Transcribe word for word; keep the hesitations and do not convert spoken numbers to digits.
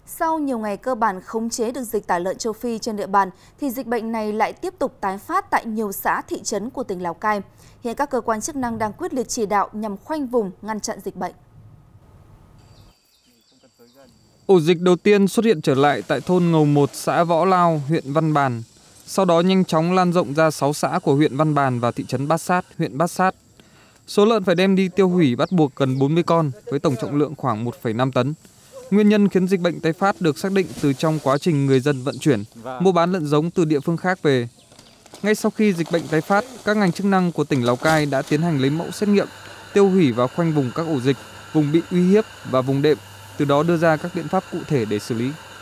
Sau nhiều ngày cơ bản khống chế được dịch tả lợn châu Phi trên địa bàn, thì dịch bệnh này lại tiếp tục tái phát tại nhiều xã thị trấn của tỉnh Lào Cai. Hiện các cơ quan chức năng đang quyết liệt chỉ đạo nhằm khoanh vùng, ngăn chặn dịch bệnh. Ổ dịch đầu tiên xuất hiện trở lại tại thôn Ngầu một, xã Võ Lao, huyện Văn Bàn. Sau đó nhanh chóng lan rộng ra sáu xã của huyện Văn Bàn và thị trấn Bát Sát, huyện Bát Sát. Số lợn phải đem đi tiêu hủy bắt buộc gần bốn mươi con, với tổng trọng lượng khoảng một phẩy năm tấn. Nguyên nhân khiến dịch bệnh tái phát được xác định từ trong quá trình người dân vận chuyển, mua bán lợn giống từ địa phương khác về. Ngay sau khi dịch bệnh tái phát, các ngành chức năng của tỉnh Lào Cai đã tiến hành lấy mẫu xét nghiệm, tiêu hủy và khoanh vùng các ổ dịch, vùng bị uy hiếp và vùng đệm, từ đó đưa ra các biện pháp cụ thể để xử lý.